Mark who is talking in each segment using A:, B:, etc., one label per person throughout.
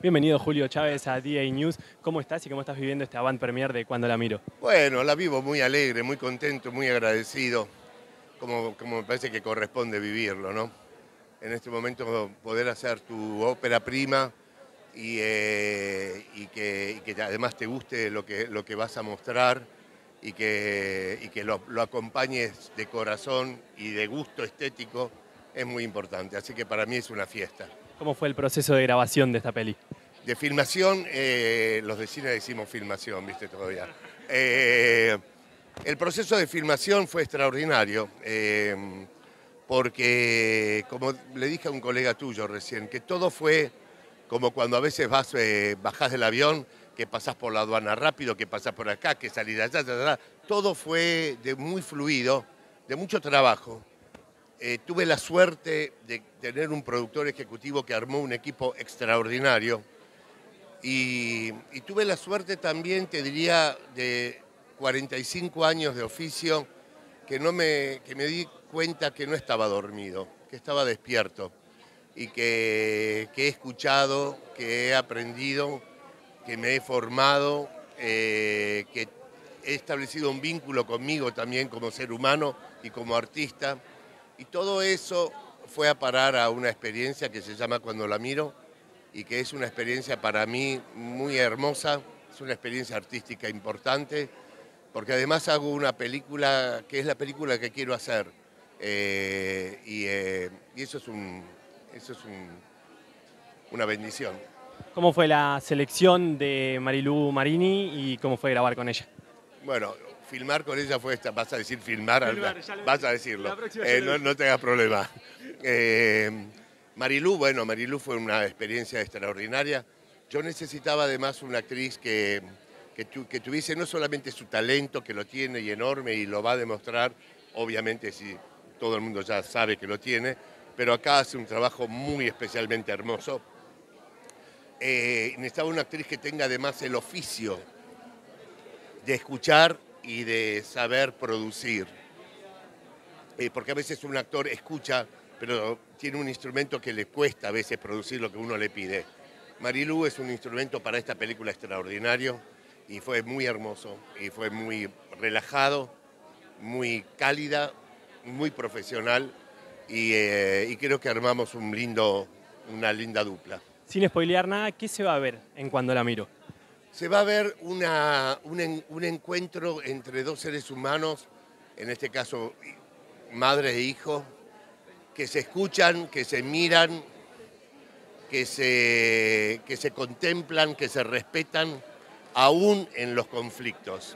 A: Bienvenido Julio Chávez a DA News. ¿Cómo estás y cómo estás viviendo este avant premier de Cuando la miro?
B: Bueno, la vivo muy alegre, muy contento, muy agradecido, como me parece que corresponde vivirlo, ¿no? En este momento poder hacer tu ópera prima y que además te guste lo que vas a mostrar y que lo acompañes de corazón y de gusto estético es muy importante. Así que para mí es una fiesta.
A: ¿Cómo fue el proceso de grabación de esta peli?
B: De filmación, los de cine decimos filmación, viste todavía. Eh, el proceso de filmación fue extraordinario, porque, como le dije a un colega tuyo recién, que todo fue como cuando a veces bajás del avión, que pasás por la aduana rápido, que pasás por acá, que salís de allá, todo fue muy fluido, de mucho trabajo. Tuve la suerte de tener un productor ejecutivo que armó un equipo extraordinario. Y tuve la suerte también, te diría, de 45 años de oficio, que me di cuenta que no estaba dormido, que estaba despierto y que he escuchado, que he aprendido, que me he formado, que he establecido un vínculo conmigo también como ser humano y como artista. Y todo eso fue a parar a una experiencia que se llama Cuando la miro, y que es una experiencia para mí muy hermosa, es una experiencia artística importante, porque además hago una película que es la película que quiero hacer. Y eso es una bendición.
A: ¿Cómo fue la selección de Marilú Marini y cómo fue grabar con ella?
B: Bueno, filmar con ella fue esta, vas a decir filmar, vas a decirlo,
A: la próxima ya lo
B: no,
A: digo.
B: no te hagas problema. Marilú, bueno, Marilú fue una experiencia extraordinaria. Yo necesitaba además una actriz que tuviese no solamente su talento, que lo tiene y enorme y lo va a demostrar, obviamente si todo el mundo ya sabe que lo tiene, pero acá hace un trabajo muy especialmente hermoso. Necesitaba una actriz que tenga además el oficio de escuchar y de saber producir. Porque a veces un actor escucha, pero tiene un instrumento que le cuesta a veces producir lo que uno le pide. Marilú es un instrumento para esta película extraordinario y fue muy hermoso y fue muy relajado, muy cálida, muy profesional y creo que armamos una linda dupla.
A: Sin spoilear nada, ¿qué se va a ver en Cuando la miro?
B: Se va a ver un encuentro entre dos seres humanos, en este caso madre e hijo, que se escuchan, que se miran, que se contemplan, que se respetan, aún en los conflictos.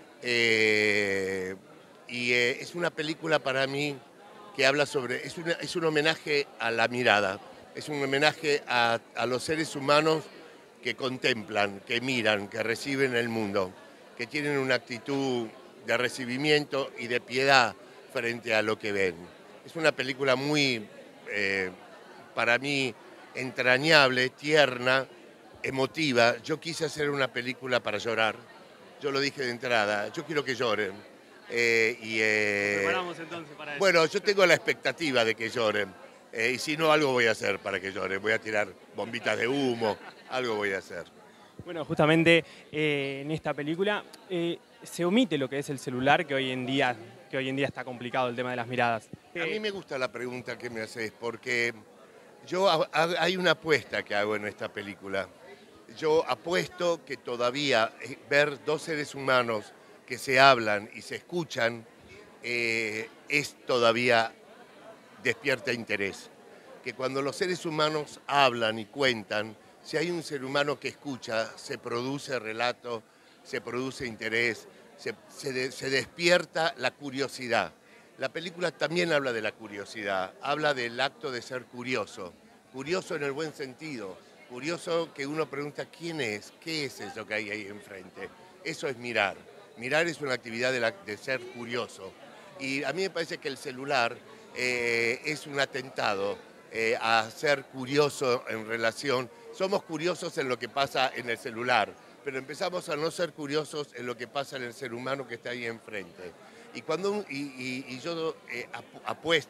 B: Es una película para mí que habla sobre, es un homenaje a la mirada, es un homenaje a los seres humanos que contemplan, que miran, que reciben el mundo, que tienen una actitud de recibimiento y de piedad frente a lo que ven. Es una película muy, para mí, entrañable, tierna, emotiva. Yo quise hacer una película para llorar. Yo lo dije de entrada, yo quiero que lloren.
A: Preparamos entonces para eso.
B: Bueno, yo tengo la expectativa de que lloren. Y si no, algo voy a hacer para que lloren. Voy a tirar bombitas de humo, algo voy a hacer.
A: Bueno, justamente en esta película se omite lo que es el celular, que hoy en día está complicado el tema de las miradas.
B: A mí me gusta la pregunta que me haces, porque hay una apuesta que hago en esta película. Yo apuesto que todavía ver dos seres humanos que se hablan y se escuchan es todavía despierta interés. Que cuando los seres humanos hablan y cuentan, si hay un ser humano que escucha, se produce relato, se produce interés, se despierta la curiosidad. La película también habla de la curiosidad, habla del acto de ser curioso, curioso en el buen sentido, curioso que uno pregunta quién es, qué es eso que hay ahí enfrente. Eso es mirar. Mirar es una actividad de ser curioso. Y a mí me parece que el celular es un atentado a ser curioso en relación. Somos curiosos en lo que pasa en el celular, pero empezamos a no ser curiosos en lo que pasa en el ser humano que está ahí enfrente. Y yo apuesto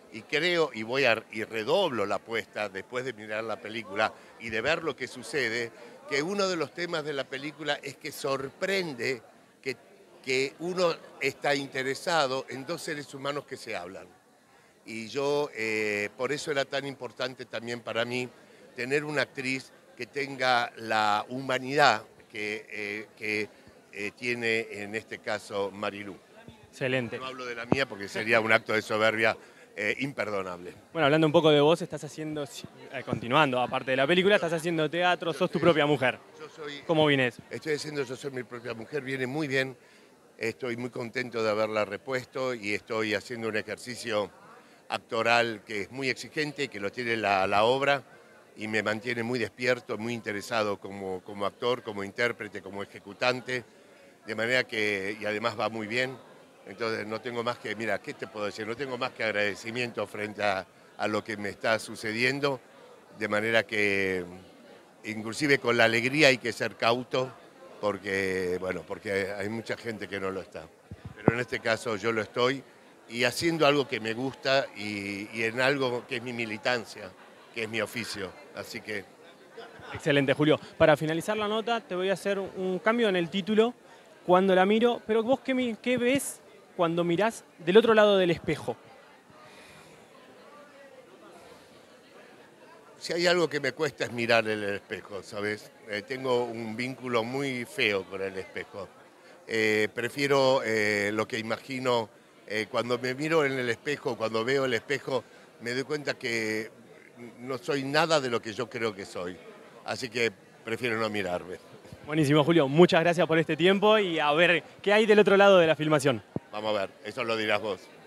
B: Y creo, y redoblo la apuesta después de mirar la película y de ver lo que sucede, que uno de los temas de la película es que sorprende que uno está interesado en dos seres humanos que se hablan. Y yo, por eso era tan importante también para mí tener una actriz que tenga la humanidad que tiene en este caso Marilú.
A: Excelente.
B: No hablo de la mía porque sería un acto de soberbia imperdonable.
A: Bueno, hablando un poco de vos, estás haciendo, continuando, aparte de la película, estás haciendo teatro, sos tu propia mujer. ¿Cómo viene eso?
B: Estoy haciendo Yo soy mi propia mujer, viene muy bien. Estoy muy contento de haberla repuesto y estoy haciendo un ejercicio actoral que es muy exigente, que lo tiene la obra y me mantiene muy despierto, muy interesado como actor, como intérprete, como ejecutante, de manera que, y además va muy bien. Entonces no tengo más que, mira, ¿qué te puedo decir? No tengo más que agradecimiento frente a lo que me está sucediendo, de manera que inclusive con la alegría hay que ser cauto, porque hay mucha gente que no lo está. Pero en este caso yo lo estoy, y haciendo algo que me gusta y en algo que es mi militancia, que es mi oficio. Así que...
A: Excelente, Julio. Para finalizar la nota, te voy a hacer un cambio en el título cuando la miro, pero vos ¿qué ves cuando mirás del otro lado del espejo?
B: Si hay algo que me cuesta es mirar el espejo, ¿sabes? Tengo un vínculo muy feo con el espejo. Prefiero lo que imagino. Cuando me miro en el espejo, cuando veo el espejo, me doy cuenta que no soy nada de lo que yo creo que soy. Así que prefiero no mirarme.
A: Buenísimo, Julio. Muchas gracias por este tiempo y a ver qué hay del otro lado de la filmación.
B: Vamos a ver, eso lo dirás vos.